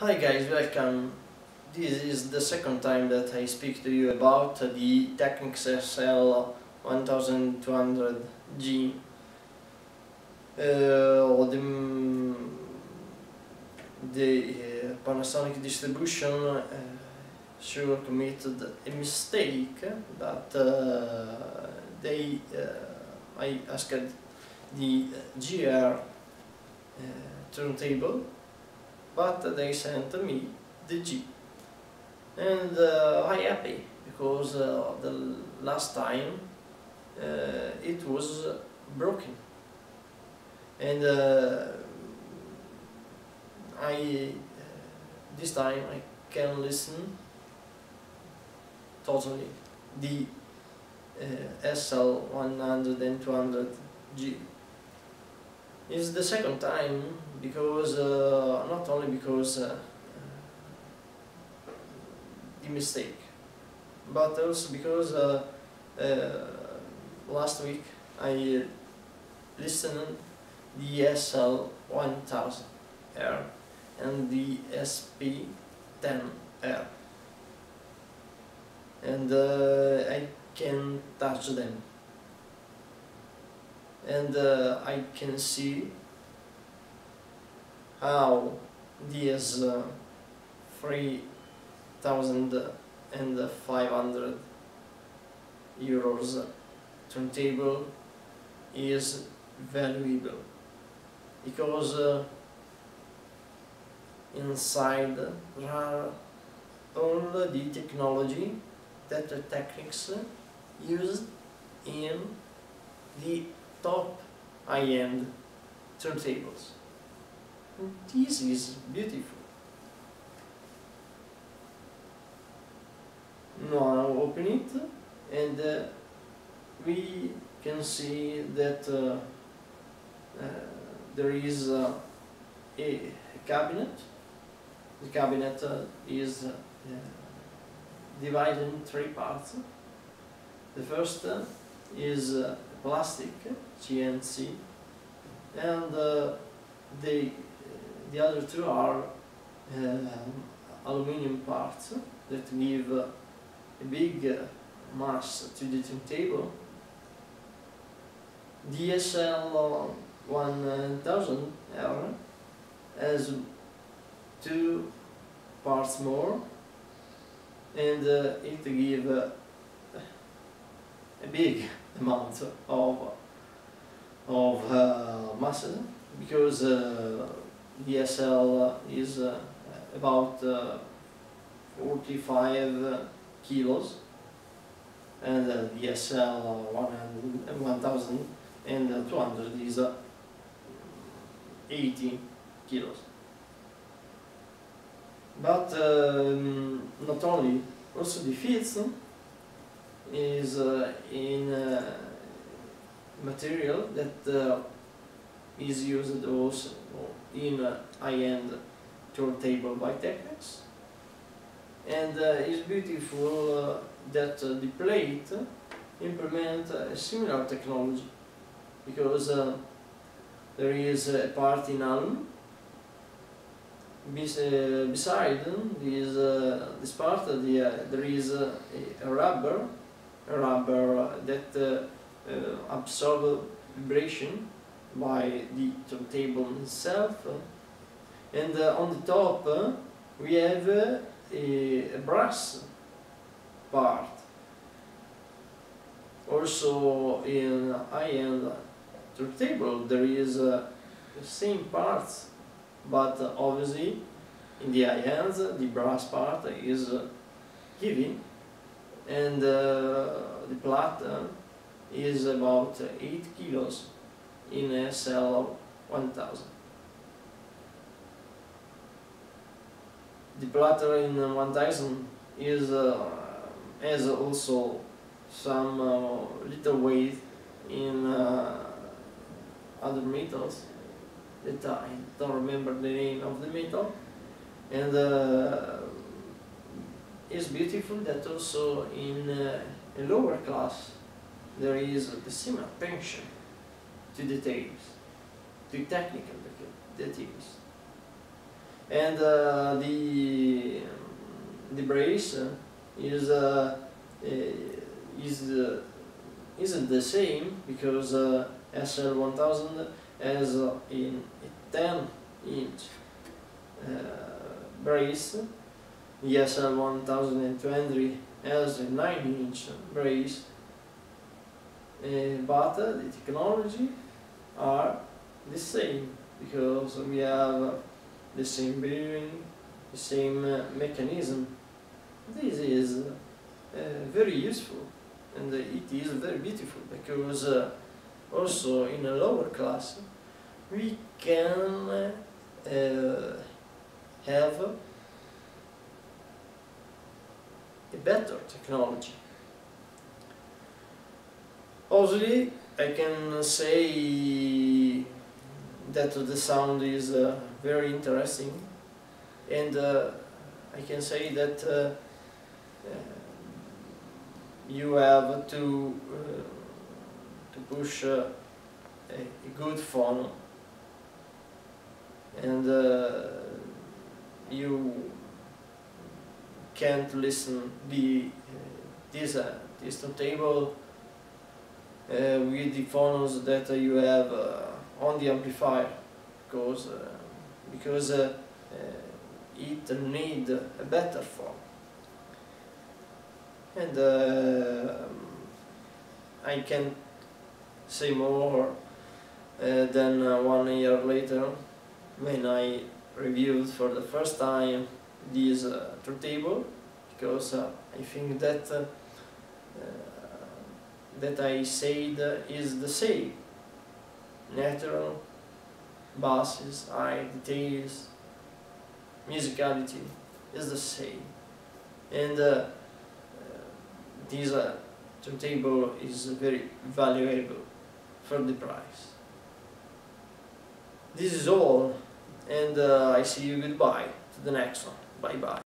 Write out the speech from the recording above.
Hi guys, welcome. This is the second time that I speak to you about the Technics SL 1200G. The Panasonic distribution sure committed a mistake, but I asked the GR turntable, but they sent me the G, and I'm happy because the last time it was broken, and this time I can listen totally the SL 100 and 200G. It's the second time because not only because the mistake, but also because last week I listened the SL 1000R and the SP 10R, and I can touch them, and I can see how these 3,500 euros turntable is valuable, because inside there are all the technology that the Technics used in the top high-end turntables. And this is beautiful. Now open it, and we can see that there is a cabinet. The cabinet is divided in three parts. The first is plastic, CNC, and the other two are aluminium parts that give a big mass to the turntable. The SL 1000R has two parts more, and it gives a big amount of mass, because the SL is about 45 kilos, and the SL 1000 and 200 is 80 kilos. But not only, also the fits is in material that is used also in high-end turntable by Technics, and it's beautiful that the plate implement a similar technology, because there is a part in alum. Beside this part there is a rubber that absorbs vibration by the turntable itself, and on the top we have a brass part. Also in high-end turntable there is the same parts, but obviously in the high-end the brass part is heavy, and the plate is about 8 kilos in SL 1000. The plate in 1000 is has also some little weight in other metals that I don't remember the name of the metal, and it's beautiful that also in a lower class there is the same attention to details, to technical details. and the brace is is isn't the same, because SL1000 has in a 10-inch brace, the SL1020 has a 9-inch brace, but the technology are the same, because we have the same bearing, the same mechanism. This is very useful, and it is very beautiful, because also in a lower class we can have a better technology. Obviously, I can say that the sound is very interesting, and I can say that you have to push a good phone, and you can't listen this turntable with the phones that you have on the amplifier, because it need a better phone. And I can't say more than 1 year later, when I reviewed for the first time this turntable, because I think that that I said is the same. Natural, basses, high details, musicality is the same, and this turntable is very valuable for the price. This is all, and I see you goodbye to the next one. Bye bye.